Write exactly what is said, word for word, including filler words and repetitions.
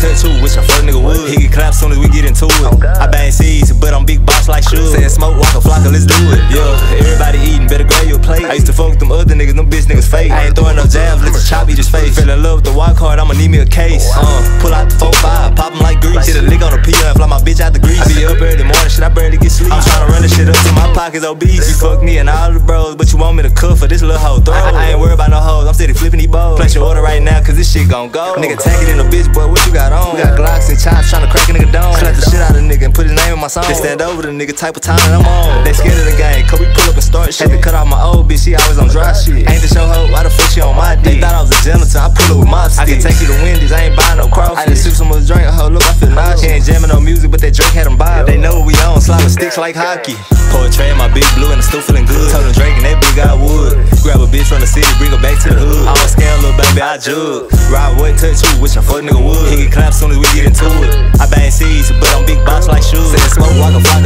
touch too, wish a fuck nigga would. He get clapped soon as we get into it. I bang seeds, but I'm big boss like shoes. Saying smoke, walk a flocker, let's do it. Yeah, everybody eating, better grab your plate. I used to fuck with them other niggas, them bitch niggas fake. I ain't throwing no jabs, let the chop eat his face. Fell in love with the walk card, I'ma need me a case. Uh, pull out the four five, pop 'em like grease. Hit a lick on the P and fly my bitch out the grease. I be up early morning, shit, I barely get sleep. I'm tryna run this shit up till my pockets obese. You fuck me and all the bros, but you want me to cook for this little hoe throw. I, I ain't worried about no hoes, I'm steady flipping these bowls. Place your order right now, cause this shit gon' go. Nigga take it in a bitch, boy, what you got on? We got Glocks and chops tryna crack a nigga dome. Slap the shit out of the nigga and put his name in my song. They stand over the nigga type of time that I'm on. They scared of the game, cause we pull up and start shit. Had to cut off my old bitch, she always on dry shit. Ain't the show hoe, why the fuck she on my dick? They thought I was a gentleman, I pull up with my stick. I can take you to Wendy's, I ain't buying no crawfish. I just sip some of the drink, hoe, look, I feel nauseous. She ain't jamming no music, but that drink had them bob. They know what we on, slide with sticks like hockey. Pour a tray in my big blue and I'm still feeling good. Told them Drake and that big I would. Grab a bitch from the city, bring her back to the hood. I don't scam, little baby, I jug. Ride what, touch you, wish a fuck nigga would. He get clapped soon as we get into it. I bang seeds, but I'm big boss like shoes. Saying smoke, walk a flock,